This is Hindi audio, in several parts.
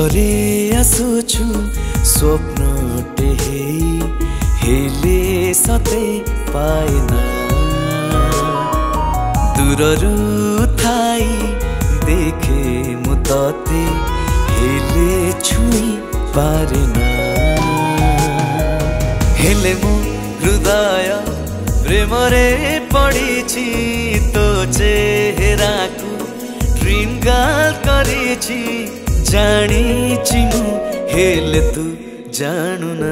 निदरे आसुछु स्वप्नटे हेले सते पाएना दूररू थाई देखे मु तते हेले छुई पारेना हेले मु हृदय प्रेमरे पड़ीछि तो चेहराकु ड्रीमगाल करिछि जानिछि मु हेले तू जानु ना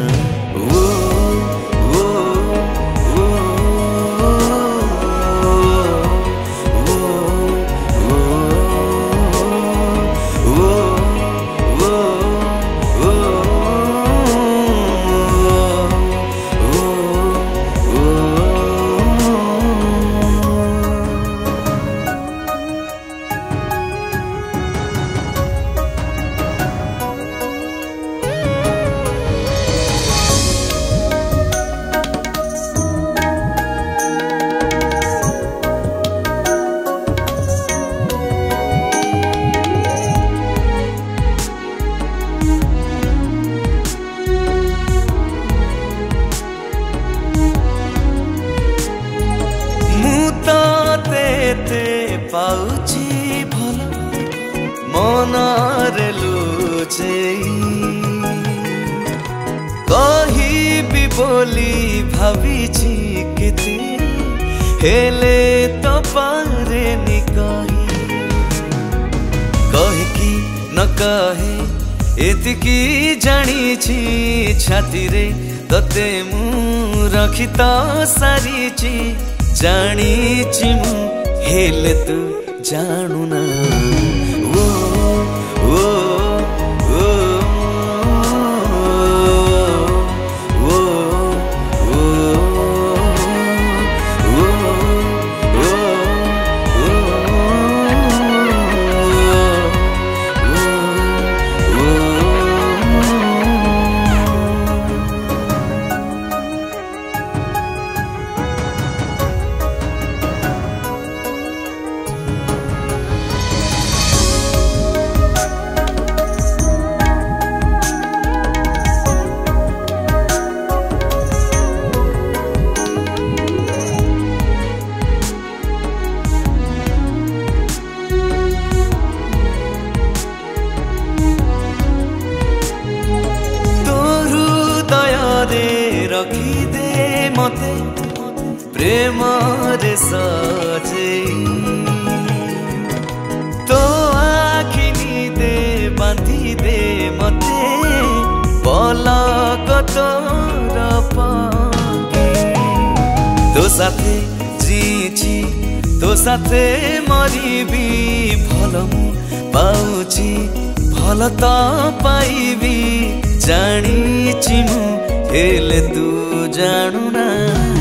पाउची भल मनरे लुचेई कहिबी बोली भाविछि केते हेले तो पारेनी कही न कहे एतिकी जानिछि छाती रे तते मु रखी तो सारिछि जानिछि मु हेले तू जानु ना ओ ओ ओ रखी दे मते प्रेम रे सजे तो आखिनी दे बांधी दे मते पलक तोर पाके तो साथे जीछि तो साथे मरिबी भल मु पाउछि भल तो पाइबी जानिछि मु हेले तू जानु ना।